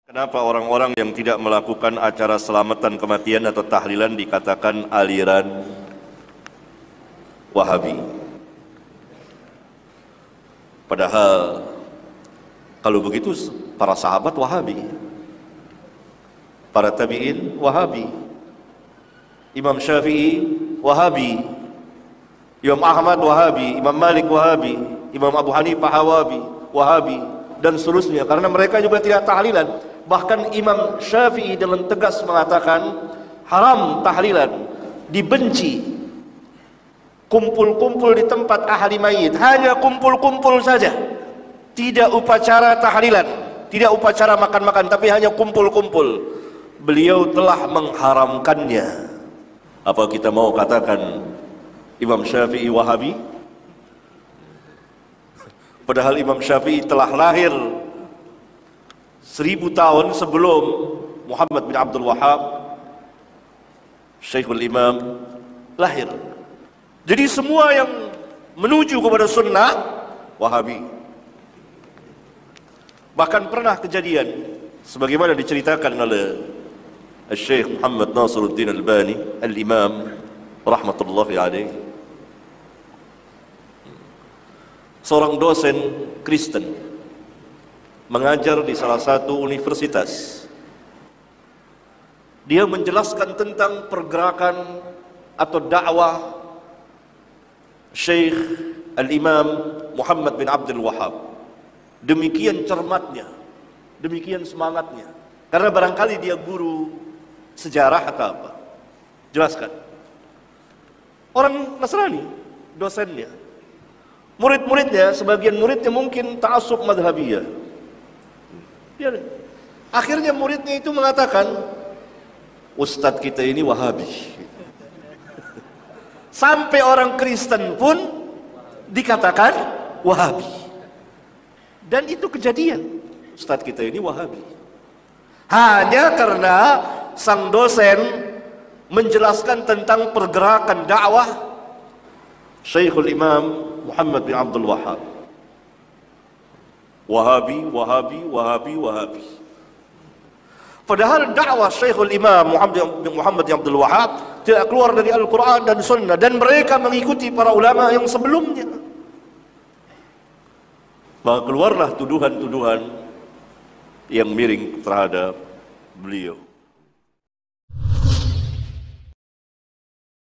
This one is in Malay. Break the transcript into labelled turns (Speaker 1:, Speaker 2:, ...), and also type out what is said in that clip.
Speaker 1: Kenapa orang-orang yang tidak melakukan acara selamatan kematian atau tahlilan dikatakan aliran Wahabi? Padahal kalau begitu para sahabat Wahabi, para tabi'in Wahabi, Imam Syafi'i Wahabi, Imam Ahmad Wahabi, Imam Malik Wahabi, Imam Abu Hanifah Wahabi, dan seterusnya, karena mereka juga tidak tahlilan. Bahkan Imam Syafi'i dengan tegas mengatakan haram tahlilan, dibenci kumpul-kumpul di tempat ahli mayit, hanya kumpul-kumpul saja, tidak upacara tahlilan, tidak upacara makan-makan, tapi hanya kumpul-kumpul. Beliau telah mengharamkannya. Apa kita mau katakan Imam Syafi'i Wahabi? Padahal Imam Syafi'i telah lahir 1000 tahun sebelum Muhammad bin Abdul Wahhab, Syekhul Imam, lahir. Jadi semua yang menuju kepada sunnah Wahabi. Bahkan pernah kejadian sebagaimana diceritakan oleh Syekh Muhammad Nasiruddin Albani Al-Imam rahmatullahi alaih, seorang dosen Kristen mengajar di salah satu universitas. Dia menjelaskan tentang pergerakan atau dakwah Syekh Al-Imam Muhammad bin Abdul Wahhab. Demikian cermatnya, demikian semangatnya, karena barangkali dia guru sejarah atau apa. Jelaskan. Orang Nasrani, dosennya. Murid-muridnya, sebagian muridnya mungkin ta'assub madhabiyah. Akhirnya muridnya itu mengatakan, Ustadz kita ini Wahabi. Sampai orang Kristen pun dikatakan Wahabi. Dan itu kejadian, Ustadz kita ini Wahabi. Hanya karena sang dosen menjelaskan tentang pergerakan dakwah Syekhul Imam Muhammad bin Abdul Wahhab. Wahabi, Wahabi, Wahabi, Wahabi. Padahal dakwah Syekhul Imam Muhammad bin Abdul Wahhab tidak keluar dari Al-Quran dan Sunnah, dan mereka mengikuti para ulama yang sebelumnya. Maka keluarlah tuduhan-tuduhan yang miring terhadap beliau.